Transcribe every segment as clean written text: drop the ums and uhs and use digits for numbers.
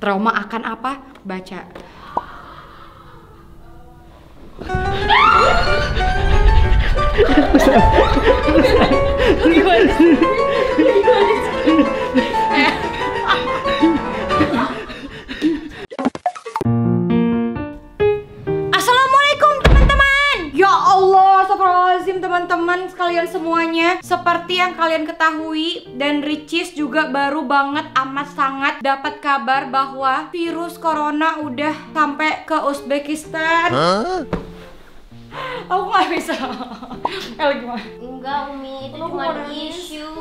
Trauma akan apa? Baca. Assalamualaikum teman-teman. Ya Allah, astagfirullahaladzim teman-teman sekalian semuanya. Seperti yang kalian ketahui dan Ricis juga baru banget amat sangat dapat kabar bahwa virus corona udah sampai ke Uzbekistan. Aku nggak bisa. Gimana? Enggak Umi, itu cuma isu.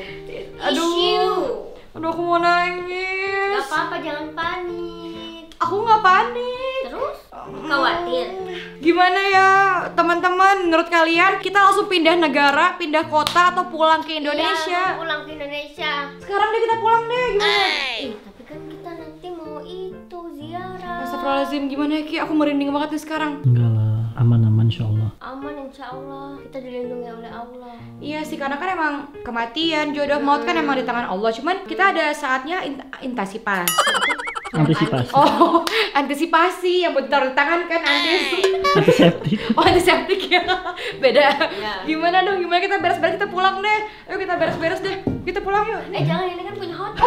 Aduh, aku mau nangis. Gak apa-apa, jangan panik. Aku nggak panik. Terus? Khawatir? Gimana ya teman-teman, menurut kalian kita langsung pindah negara, pindah kota, atau pulang ke Indonesia? Iya, pulang ke Indonesia. Sekarang deh kita pulang deh, gimana? Tapi kan kita nanti mau itu ziarah. Astagfirullahaladzim, gimana ya Ki? Aku merinding banget nih sekarang. Enggak lah, aman-aman insyaallah. Aman insyaallah, kita dilindungi oleh Allah. Iya sih, karena kan emang kematian, jodoh maut kan emang di tangan Allah. Cuman kita ada saatnya antisipasi. Antisipasi. Oh, antisipasi yang buat taruh di tangan kan Antiseptik. Oh, antiseptik ya. Beda. Ya. Gimana dong? Gimana kita beres-beres, kita pulang deh. Ayo kita beres-beres deh. Kita pulang yuk. Jangan, ini kan punya hotel.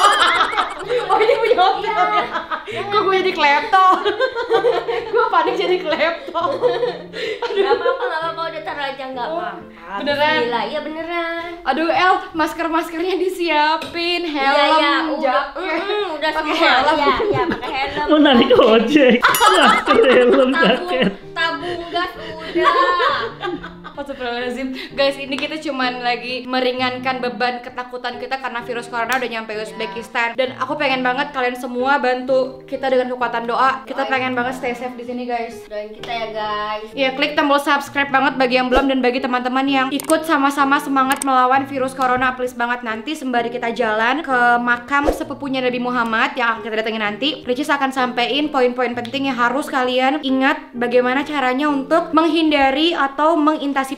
Oh, ini punya hotel ya. Kok gue jadi klepto? Gue panik jadi klepto. Gak apa-apa, udah taruh aja, gak apa-apa. Beneran? Bismillah, iya beneran. Aduh El, masker-maskernya disiapin, helm, Iya, jaket. udah Pakai semua. helm. Iya, pakai helm. Mau narik ojek. Jaket, helm, jaket. Tabung gas udah. Astagfirullahaladzim. Guys, ini kita cuman lagi meringankan beban ketakutan kita karena virus corona udah nyampe Uzbekistan. Dan aku pengen banget kalian semua bantu kita dengan kekuatan doa. Kita pengen banget stay safe di sini, guys. Doain kita ya guys. Ya, klik tombol subscribe banget bagi yang belum, dan bagi teman-teman yang ikut sama-sama semangat melawan virus corona, please banget nanti sembari kita jalan ke makam sepupunya Nabi Muhammad yang akan kita datengin nanti, Ricis akan sampein poin-poin penting yang harus kalian ingat bagaimana caranya untuk menghindari atau mengantisipasi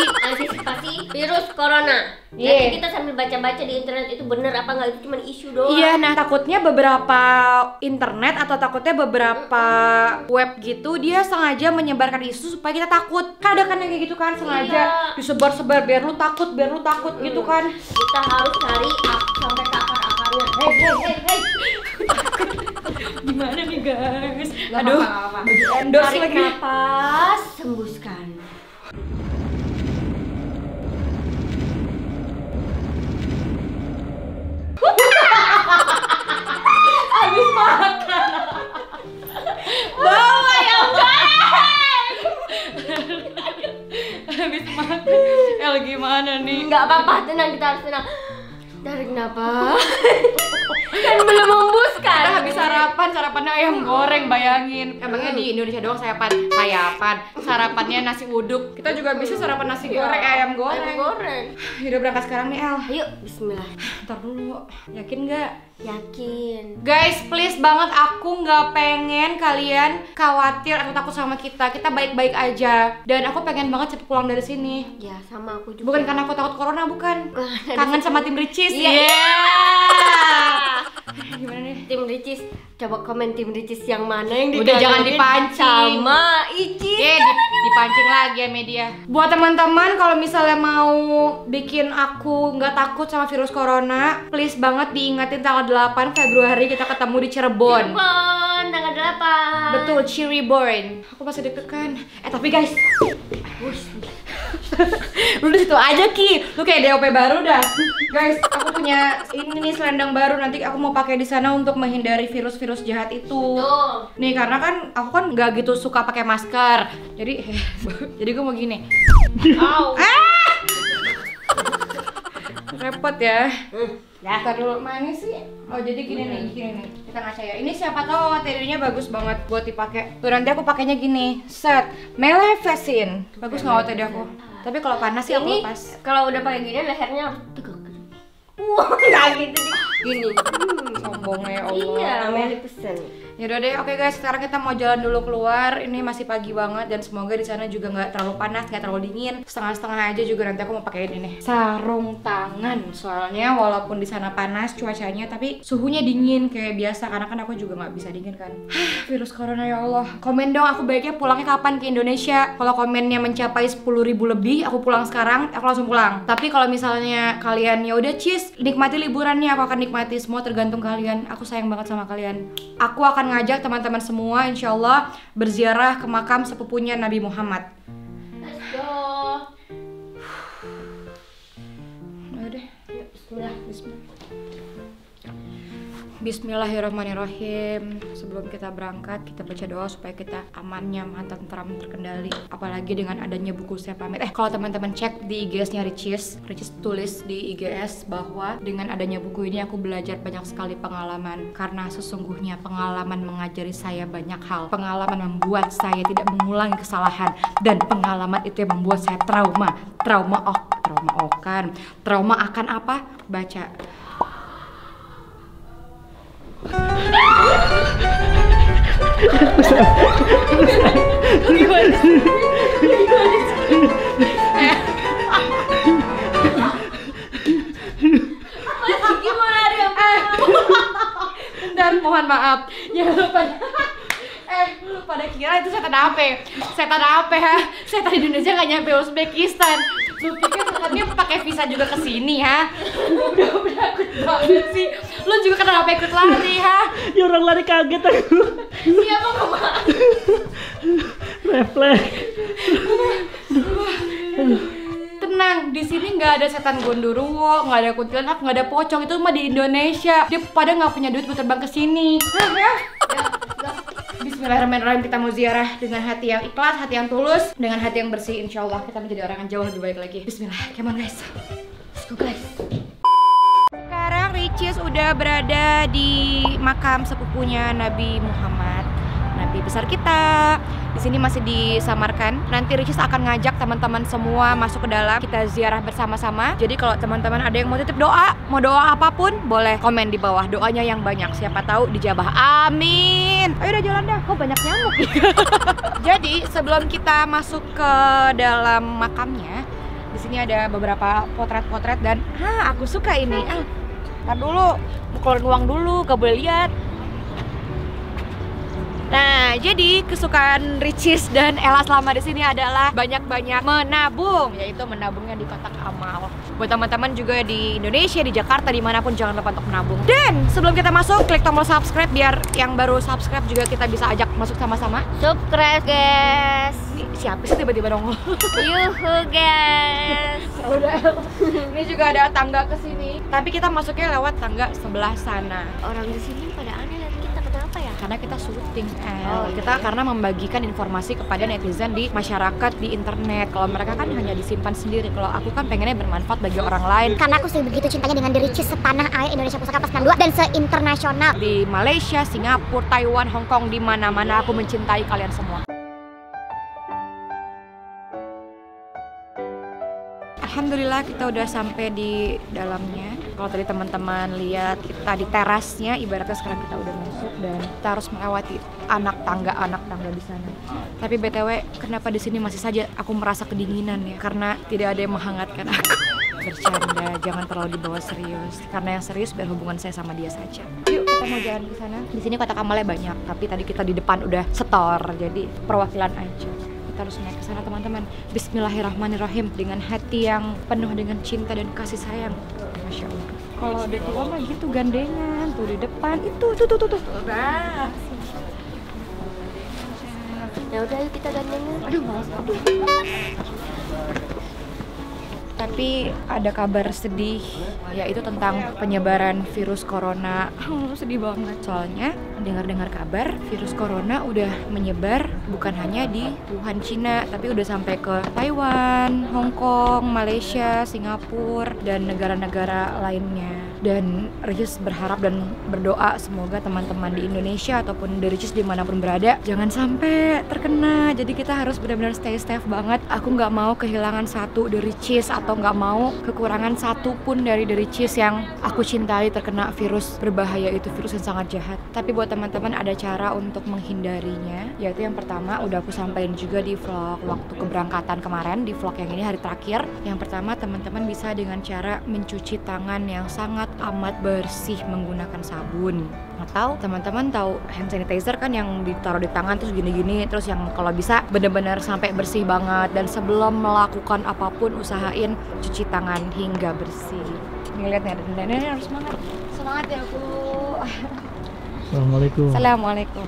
virus corona. Yeah. Nanti kita sambil baca-baca di internet itu bener apa nggak, itu cuma isu doang. Iya, nah takutnya beberapa internet atau takutnya beberapa web gitu dia sengaja menyebarkan isu supaya kita takut. Kan ada kan yang kayak gitu kan, sengaja disebar-sebar biar lu takut gitu kan. Kita harus cari sampai ke akar-akarnya. Hey. Gimana nih guys? Gak Aduh, apa-apa. endorse Tarik lagi. napas, hembuskan. Habis makan. Bawa ya habis makan. El gimana nih? Nggak apa-apa, tenang, kita harus tenang. Tarik napas. Kan belum membuskan. Kita habis sarapannya ayam goreng, bayangin. Emangnya di Indonesia doang sarapannya nasi uduk. Kita juga bisa sarapan nasi goreng, ayam goreng. Udah berangkat sekarang nih El. Ayo, bismillah. Ntar dulu, yakin nggak? Yakin. Guys, please banget, aku nggak pengen kalian khawatir atau takut sama kita. Kita baik-baik aja. Dan aku pengen banget cepet pulang dari sini. Ya, sama aku juga. Bukan karena aku takut corona, bukan. Kangen sama tim Ricis. Iya. Gimana nih? Tim Ricis, coba komen tim Ricis yang mana yang Udah, jangan dikangenin dipancing. sama Icis. Dipancing lagi ya media. Buat teman-teman kalau misalnya mau bikin aku nggak takut sama virus corona, please banget diingatin tanggal 8 Februari kita ketemu di Cirebon. Cirebon, tanggal 8. Betul, Cirebon. Aku masih deg-degan. Tapi guys, lu di situ aja Ki. Lu kayak DOP baru dah. Guys, aku punya ini nih selendang baru, nanti aku mau pakai di sana untuk menghindari virus-virus jahat itu. Tuh. Nih, karena kan aku kan nggak gitu suka pakai masker. Jadi gue mau gini. Au. Repot ya. Ya. Ntar dulu, mana sih? Oh, jadi gini nih. Kita ngaca ya. Ini siapa tahu materialnya bagus banget buat dipakai. Tuh, nanti aku pakainya gini. Set. Melevesin. Bagus nggak OTD aku? Tapi kalau panas sih aku Ini lepas. kalau udah pakai gini lehernya harus tegak. Wah, nggak gitu nih. Gini. Sombongnya ya Allah. Iya, Mary pesen. Yaudah deh, oke guys, sekarang kita mau jalan dulu keluar. Ini masih pagi banget dan semoga di sana juga nggak terlalu panas, nggak terlalu dingin. Setengah-setengah aja juga. Nanti aku mau pakai ini nih, sarung tangan. Soalnya walaupun di sana panas cuacanya, tapi suhunya dingin kayak biasa. Karena kan aku juga nggak bisa dingin kan. Virus corona ya Allah. Komen dong, aku baiknya pulangnya kapan ke Indonesia? Kalau komennya mencapai 10.000 lebih, aku pulang sekarang. Aku langsung pulang. Tapi kalau misalnya kalian ya udah cheese, nikmati liburannya, aku akan nikmati. Semua tergantung kalian. Aku sayang banget sama kalian. Aku akan ngajak teman-teman semua insya Allah berziarah ke makam sepupunya Nabi Muhammad. Let's go. Udah, yuk bismillah. Bismillahirrahmanirrahim. Sebelum kita berangkat, kita baca doa supaya kita aman, nyaman, tentram, terkendali. Apalagi dengan adanya buku Saya Pamit. Kalau teman-teman cek di IGS-nya Ricis tulis di IGS bahwa dengan adanya buku ini aku belajar banyak sekali pengalaman. Karena sesungguhnya pengalaman mengajari saya banyak hal. Pengalaman membuat saya tidak mengulangi kesalahan, dan pengalaman itu yang membuat saya trauma. Trauma akan apa? Baca. Gimana dia? Dan mohon maaf, jangan lupa. Lu pada kira itu setan apa? Setan apa ya? Setan Indonesia nggak nyampe Uzbekistan. Lu pikir setannya pakai visa juga ke sini ha? Udah takut banget sih. Lu juga kenapa ikut lari ha? Ya orang lari kaget aku. Siapa mama? Refleks. Tenang, di sini nggak ada setan gondoruo, nggak ada kuntilanak, nggak ada pocong. Itu mah di Indonesia. Dia pada nggak punya duit buat terbang ke sini. Bismillahirrahmanirrahim. Kita mau ziarah dengan hati yang ikhlas, hati yang tulus, dengan hati yang bersih. Insya Allah kita menjadi orang yang jauh lebih baik lagi. Bismillah, come on guys. Let's go guys. Sekarang Ricis udah berada di makam sepupunya Nabi Muhammad, Nabi besar kita. Di sini masih disamarkan. Nanti Ricis akan ngajak teman-teman semua masuk ke dalam. Kita ziarah bersama-sama. Jadi kalau teman-teman ada yang mau titip doa, mau doa apapun, boleh komen di bawah doanya yang banyak. Siapa tahu dijabah. Amin. Ayo udah jalan dah. Kok banyak nyamuk. Jadi sebelum kita masuk ke dalam makamnya, di sini ada beberapa potret-potret dan aku suka ini. Ntar dulu, mau keluarin uang dulu, gak boleh lihat. Nah, jadi kesukaan Ricis dan Ella selama di sini adalah banyak-banyak menabung, yaitu menabungnya di kotak amal. Buat teman-teman juga di Indonesia, di Jakarta, dimanapun jangan lupa untuk menabung. Dan sebelum kita masuk, klik tombol subscribe biar yang baru subscribe juga kita bisa ajak masuk sama-sama. Subscribe guys. Ini siapa sih tiba-tiba nongol? Yuhu guys. Udah. Ini juga ada tangga ke sini. Tapi kita masuknya lewat tangga sebelah sana. Orang di sini pada aneh lihat kita, kenapa ya? Karena kita syuting, Oh, kita iya. karena membagikan informasi kepada netizen di masyarakat, di internet. Kalau mereka kan hanya disimpan sendiri. Kalau aku kan pengennya bermanfaat bagi orang lain. Karena aku begitu cintanya dengan The Ricis setanah air Indonesia Pusaka Plus 92 dan se-internasional. Di Malaysia, Singapura, Taiwan, Hong Kong, di mana-mana aku mencintai kalian semua. Alhamdulillah kita udah sampai di dalamnya. Kalau tadi teman-teman lihat kita di terasnya, ibaratnya sekarang kita udah masuk dan kita harus melewati anak tangga di sana. Tapi BTW, kenapa di sini masih saja aku merasa kedinginan ya? Karena tidak ada yang menghangatkan aku. Bercanda, jangan terlalu dibawa serius. Karena yang serius biar hubungan saya sama dia saja. Yuk kita mau jalan ke sana. Di sini kotak amalnya banyak, tapi tadi kita di depan udah setor, jadi perwakilan aja. Kita harus naik ke sana teman-teman. Bismillahirrahmanirrahim, dengan hati yang penuh dengan cinta dan kasih sayang. Masya Allah. Kalau udah tua mah gitu gandengan tuh di depan itu tuh. Nah. Ya udah yuk kita gandengan. Aduh, malas. Tapi ada kabar sedih, yaitu tentang penyebaran virus corona. Sedih banget. Soalnya dengar kabar virus corona udah menyebar bukan hanya di Wuhan, Cina, tapi udah sampai ke Taiwan, Hong Kong, Malaysia, Singapura, dan negara-negara lainnya. Dan Ricis berharap dan berdoa semoga teman-teman di Indonesia ataupun di Ricis dimanapun berada jangan sampai terkena. Jadi kita harus benar-benar stay safe banget. Aku nggak mau kehilangan satu The Ricis atau nggak mau kekurangan satu pun dari The Ricis yang aku cintai terkena virus berbahaya itu, virus yang sangat jahat. Tapi buat teman-teman ada cara untuk menghindarinya, yaitu yang pertama udah aku sampaikan juga di vlog waktu keberangkatan kemarin, di vlog yang ini hari terakhir. Yang pertama teman-teman bisa dengan cara mencuci tangan yang sangat amat bersih menggunakan sabun. Atau teman-teman tahu hand sanitizer kan yang ditaruh di tangan terus gini-gini, terus yang kalau bisa bener-bener sampai bersih banget. Dan sebelum melakukan apapun usahain cuci tangan hingga bersih. Nih lihat nih, ada nenek harus semangat. Semangat ya Bu. Assalamualaikum. Assalamualaikum.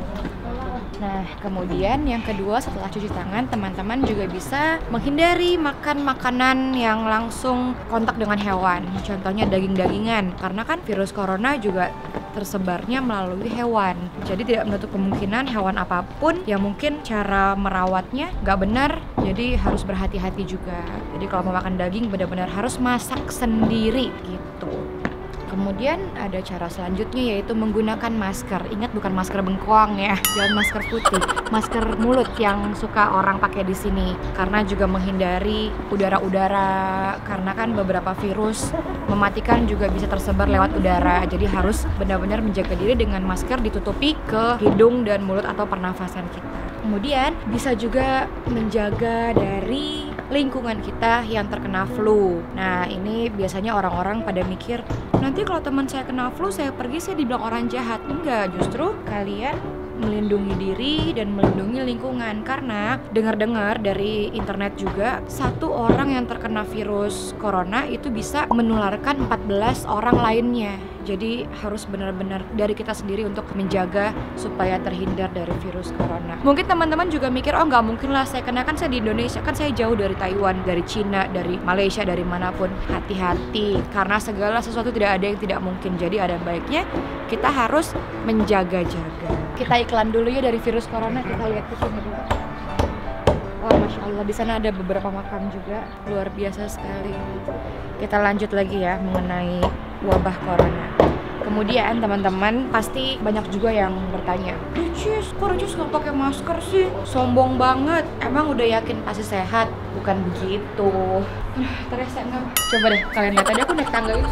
Nah, kemudian yang kedua setelah cuci tangan, teman-teman juga bisa menghindari makan makanan yang langsung kontak dengan hewan. Contohnya daging-dagingan, karena kan virus corona juga tersebarnya melalui hewan. Jadi tidak menutup kemungkinan hewan apapun yang mungkin cara merawatnya nggak benar, jadi harus berhati-hati juga. Jadi kalau mau makan daging benar-benar harus masak sendiri gitu. Kemudian ada cara selanjutnya yaitu menggunakan masker. Ingat bukan masker bengkoang ya, jangan masker putih, masker mulut yang suka orang pakai di sini. Karena juga menghindari udara-udara, karena kan beberapa virus mematikan juga bisa tersebar lewat udara. Jadi harus benar-benar menjaga diri dengan masker ditutupi ke hidung dan mulut atau pernafasan kita. Kemudian bisa juga menjaga dari lingkungan kita yang terkena flu. Nah ini biasanya orang-orang pada mikir, nanti kalau teman saya kena flu, saya pergi saya dibilang orang jahat. Enggak, justru kalian melindungi diri dan melindungi lingkungan. Karena dengar-dengar dari internet juga, satu orang yang terkena virus corona itu bisa menularkan 14 orang lainnya. Jadi harus benar-benar dari kita sendiri untuk menjaga supaya terhindar dari virus corona. Mungkin teman-teman juga mikir, oh nggak mungkin lah saya kena, kan saya di Indonesia, kan saya jauh dari Taiwan, dari Cina, dari Malaysia, dari manapun. Hati-hati, karena segala sesuatu tidak ada yang tidak mungkin. Jadi ada baiknya kita harus menjaga-jaga. Kita iklan dulu ya dari virus corona, kita lihat ke sini dulu. Wah, Masya Allah, di sana ada beberapa makam juga, luar biasa sekali. Kita lanjut lagi ya mengenai wabah corona. Kemudian teman-teman pasti banyak juga yang bertanya, Ricis, kok Ricis nggak pakai masker sih? Sombong banget. Emang udah yakin pasti sehat? Bukan begitu. Terasa nggak? Coba deh kalian lihat, tadi aku naik tangga itu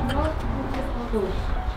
tuh.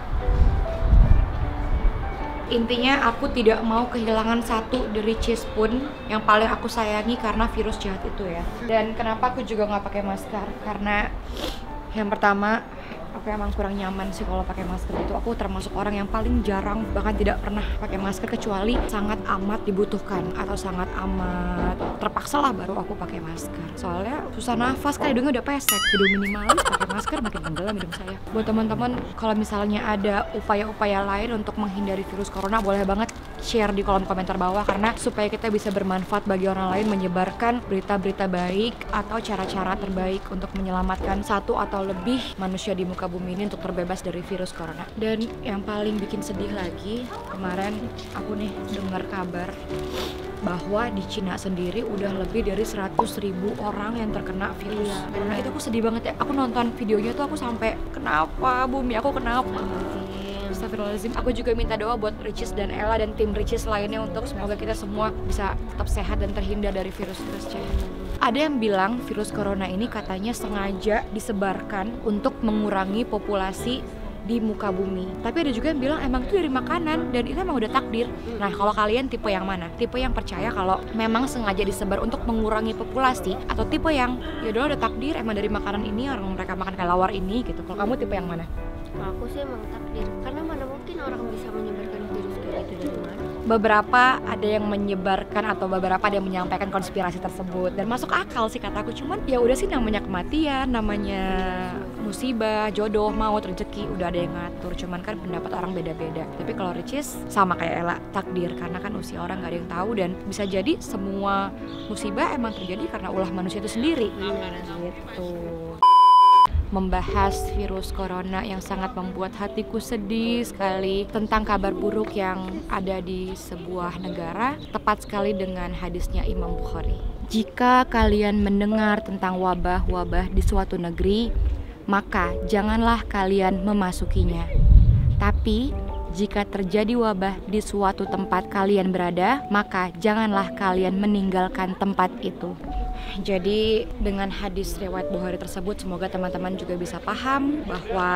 Intinya aku tidak mau kehilangan satu The Ricis pun yang paling aku sayangi karena virus jahat itu ya. Dan kenapa aku juga nggak pakai masker? Karena yang pertama, aku emang kurang nyaman sih kalau pakai masker itu. Aku termasuk orang yang paling jarang, bahkan tidak pernah pakai masker kecuali sangat amat dibutuhkan atau sangat amat terpaksa lah baru aku pakai masker. Soalnya susah nafas kan, hidungnya udah pesek. Hidung minimalis pakai masker makin tenggelam hidung saya. Buat teman-teman kalau misalnya ada upaya-upaya lain untuk menghindari virus corona, boleh banget share di kolom komentar bawah, karena supaya kita bisa bermanfaat bagi orang lain, menyebarkan berita-berita baik atau cara-cara terbaik untuk menyelamatkan satu atau lebih manusia di muka bumi ini untuk terbebas dari virus corona. Dan yang paling bikin sedih lagi, kemarin aku nih dengar kabar bahwa di Cina sendiri udah lebih dari 100.000 orang yang terkena virus corona. Itu aku sedih banget ya. Aku nonton videonya tuh aku sampai, kenapa bumi aku, kenapa? Astagfirullahaladzim. Aku juga minta doa buat Ricis dan Ella dan tim Ricis lainnya untuk semoga kita semua bisa tetap sehat dan terhindar dari virus-virus jahat. Ada yang bilang virus corona ini katanya sengaja disebarkan untuk mengurangi populasi di muka bumi. Tapi ada juga yang bilang emang itu dari makanan dan itu emang udah takdir. Nah, kalau kalian tipe yang mana? Tipe yang percaya kalau memang sengaja disebar untuk mengurangi populasi, atau tipe yang ya udah takdir, emang dari makanan ini orang mereka makan kelelawar ini gitu. Kalau kamu tipe yang mana? Kalau aku sih emang takdir, karena mana mungkin orang bisa menyebarkan virus kayak gitu dari mana. Beberapa ada yang menyebarkan atau beberapa ada yang menyampaikan konspirasi tersebut dan masuk akal sih kataku. Cuman ya udah sih, namanya kematian, namanya musibah, jodoh, maut, rezeki, udah ada yang ngatur. Cuman kan pendapat orang beda-beda. Tapi kalau Ricis sama kayak Ella, takdir, karena kan usia orang gak ada yang tahu dan bisa jadi semua musibah emang terjadi karena ulah manusia itu sendiri. Gitu. Membahas virus corona yang sangat membuat hatiku sedih sekali tentang kabar buruk yang ada di sebuah negara, tepat sekali dengan hadisnya Imam Bukhari. Jika kalian mendengar tentang wabah-wabah di suatu negeri, maka janganlah kalian memasukinya. Tapi jika terjadi wabah di suatu tempat kalian berada, maka janganlah kalian meninggalkan tempat itu. Jadi dengan hadis riwayat Bukhari tersebut, semoga teman-teman juga bisa paham bahwa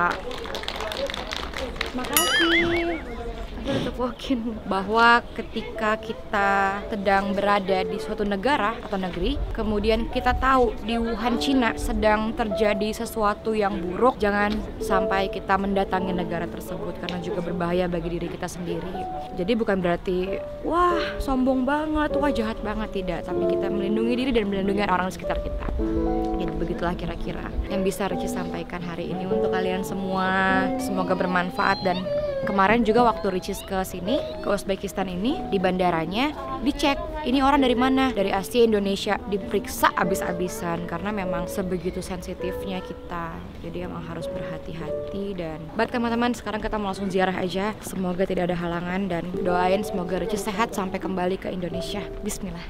bahwa ketika kita sedang berada di suatu negara atau negeri, kemudian kita tahu di Wuhan, Cina sedang terjadi sesuatu yang buruk, jangan sampai kita mendatangi negara tersebut karena juga berbahaya bagi diri kita sendiri. Jadi bukan berarti wah sombong banget, wah jahat banget, tidak, tapi kita melindungi diri dan melindungi orang di sekitar kita. Jadi begitulah kira-kira yang bisa Reci sampaikan hari ini untuk kalian semua. Semoga bermanfaat. Dan kemarin juga waktu Ricis ke sini, ke Uzbekistan ini, di bandaranya dicek ini orang dari mana, dari Asia, Indonesia, diperiksa abis-abisan karena memang sebegitu sensitifnya kita. Jadi emang harus berhati-hati. Dan buat teman-teman, sekarang kita mau langsung ziarah aja. Semoga tidak ada halangan dan doain semoga Ricis sehat sampai kembali ke Indonesia. Bismillah.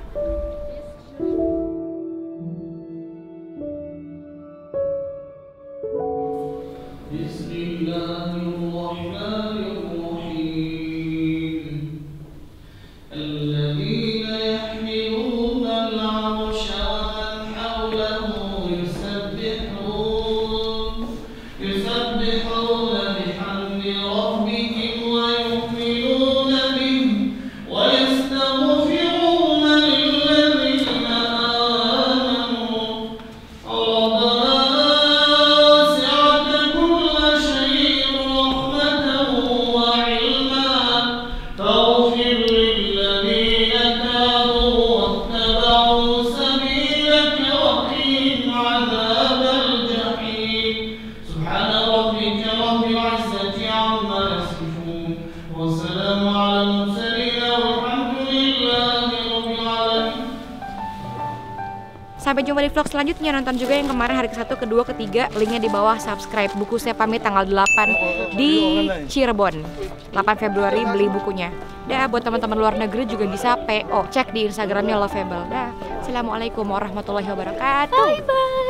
Sampai jumpa di vlog selanjutnya. Nonton juga yang kemarin hari ke-1, ke-2, ke-3. Linknya di bawah, subscribe. Buku saya pamit tanggal 8 di Cirebon. 8 Februari beli bukunya. Dah, buat teman-teman luar negeri juga bisa PO. Cek di Instagramnya Lovable. Dah. Assalamualaikum warahmatullahi wabarakatuh. Bye bye.